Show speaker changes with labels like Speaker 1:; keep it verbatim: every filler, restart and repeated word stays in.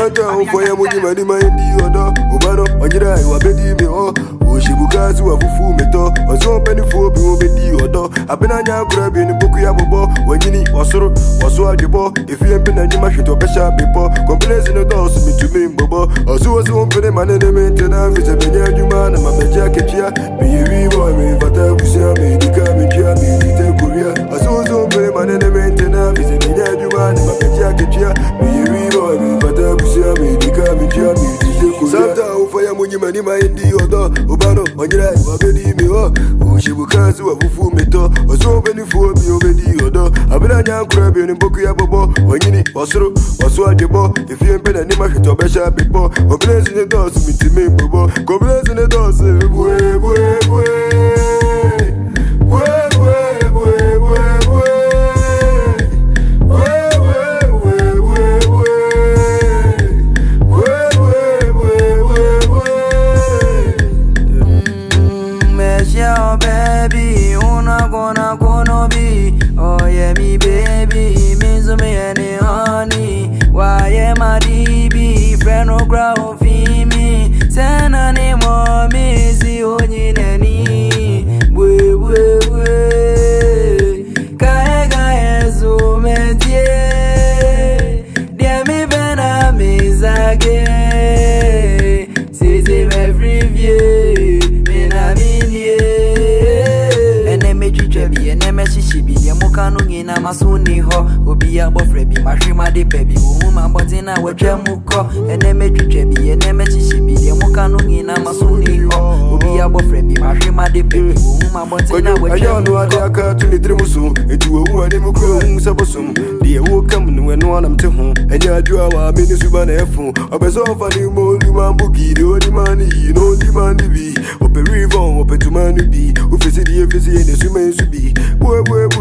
Speaker 1: Santa for your money, money, my dear, Obano, on your eye, what baby me, oh, Shibukazu, a full metal, or so penny for being or door. I've been on your grab in the book, Yabo, when you need or so, or so at the ball. If you ain't been on your machine to pressure before, complaints in the doors to me, Bobo, or so as one penny man in the maintenance, it's a big human, and my bed jacket here. Be you reborn me, but I will see me, the coming here, me, the Korea. Or so as one penny man in the maintenance, it's a big human, and my bed jacket here. Be you reborn me, but I will see me, the coming here, me, the Korea. Sometimes for your money, money, my India, Obano, on your eye, what baby me, oh, Shibukazu, a full metal, or so many for me, obedi, or do. I've been on your crab in Bokia Bobo, when you need, or so, or so at the ball. If you ain't been any machine to be sharp before, or blazing the doors, me to me, Bobo, go blazing the doors, way, way, way, way, way, way, way, way.
Speaker 2: Baby, una gonna gonna be. Oh yeah, me baby, means me any honey. Why am I D B? Friend no ground for me. Send a name on me, see only nani. We we we. Kaya kaya so medie. Dia me bena me zage. See see every view. Me na me Trebi and Nemeshibi, Yamukanu in Amasuni ho, Obi a bofrebi, Mashima de Pebi, woman botina, what Jamuko, and Nemetri Trebi and Nemeshibi, Yamukanu in Amasuni ho, Obi a bofrebi, Mashima de Pebi, woman botina, what Jamuko, I got to the Drimusu, into a woman in Mukum, Sabosum, the awoke come when one am to home, and you do our Minisuban F. I was off a new Moluman Bookie, the only money, no demand to be, Open River, open to man to be, who visit the visit in the swimming to be.